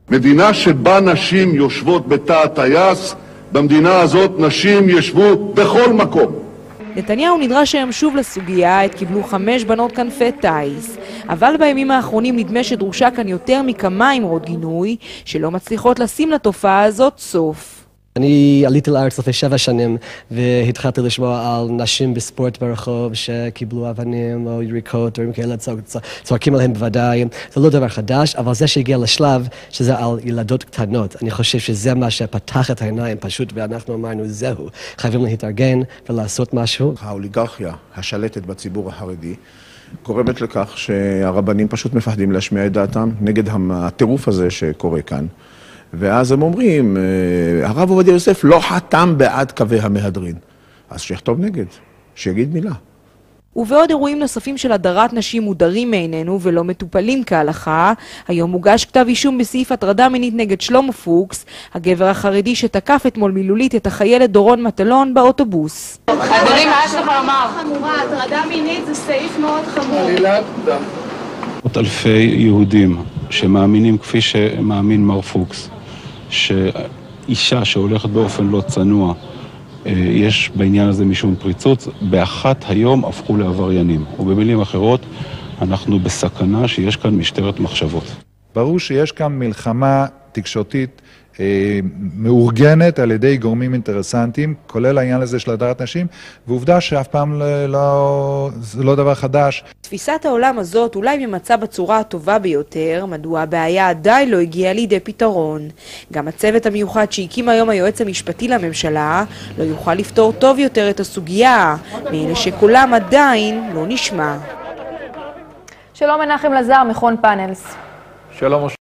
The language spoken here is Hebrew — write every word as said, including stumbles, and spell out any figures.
מדינה שבה נשים יושבות בתא הטייס, במדינה הזאת נשים ישבו בכל מקום. נתניהו נדרש היום שוב לסוגיה, עת קיבלו חמש בנות כנפי טייס. אבל בימים האחרונים נדמה שדרושה כאן יותר מכמה אמרות גינוי, שלא מצליחות לשים לתופעה הזאת סוף. אני עליתי לארץ לפני שבע שנים והתחלתי לשמוע על נשים בספורט ברחוב שקיבלו אבנים או יריקות או כאלה, צועקים עליהם בוודאי. זה לא דבר חדש, אבל זה שהגיע לשלב שזה על ילדות קטנות. אני חושב שזה מה שפתח את העיניים פשוט, ואנחנו אמרנו זהו, חייבים להתארגן ולעשות משהו. האוליגרכיה השלטת בציבור החרדי גורמת לכך שהרבנים פשוט מפחדים להשמיע את דעתם נגד הטירוף הזה שקורה כאן. ואז הם אומרים, הרב עובדיה יוסף לא חתם בעד קווי המהדרין. אז שיכתוב נגד, שיגיד מילה. ובעוד אירועים נוספים של הדרת נשים מודרים מעינינו ולא מטופלים כהלכה, היום מוגש כתב אישום בסעיף הטרדה מינית נגד שלמה פוקס, הגבר החרדי שתקף אתמול מילולית את החיילת דורון מטלון באוטובוס. אדוני, מה יש לך לומר? חמורה, הטרדה מינית זה סעיף מאוד חמור. עוד אלפי יהודים שמאמינים כפי שמאמין מר פוקס, שאישה שהולכת באופן לא צנוע, יש בעניין הזה משום פריצות, באחת היום הפכו לעבריינים. ובמילים אחרות, אנחנו בסכנה שיש כאן משטרת מחשבות. ברור שיש כאן מלחמה תקשורתית אה, מאורגנת על ידי גורמים אינטרסנטיים, כולל העניין הזה של הדרת נשים, ועובדה שאף פעם לא, לא, זה לא דבר חדש. תפיסת העולם הזאת אולי ממצא בצורה הטובה ביותר, מדוע הבעיה עדיין לא הגיעה לידי פתרון. גם הצוות המיוחד שהקים היום היועץ המשפטי לממשלה לא יוכל לפתור טוב יותר את הסוגיה, מאלה שקולם עדיין לא נשמע. שלום מנחם לזר, מכון פאנלס. שלום.